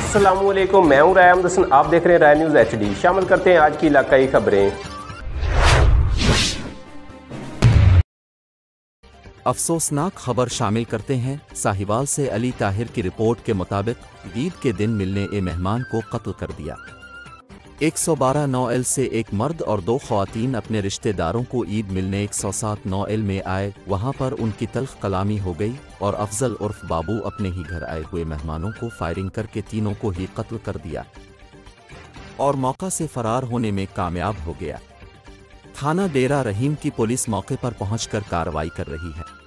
अस्सलामुअलैकुम, मैं हूं राय अहमद हसन। आप देख रहे हैं राय न्यूज़ HD। शामिल करते हैं आज की इलाकाई खबरें। अफसोसनाक खबर शामिल करते हैं। साहिवाल से अली ताहिर की रिपोर्ट के मुताबिक ईद के दिन मिलने ए मेहमान को कत्ल कर दिया। 112 9L से एक मर्द और 2 ख़वातीन अपने रिश्तेदारों को ईद मिलने 107 9L में आए। वहां पर उनकी तल्ख कलामी हो गई और अफजल उर्फ बाबू अपने ही घर आए हुए मेहमानों को फायरिंग करके तीनों को ही कत्ल कर दिया और मौका से फरार होने में कामयाब हो गया। थाना डेरा रहीम की पुलिस मौके पर पहुंचकर कार्रवाई कर रही है।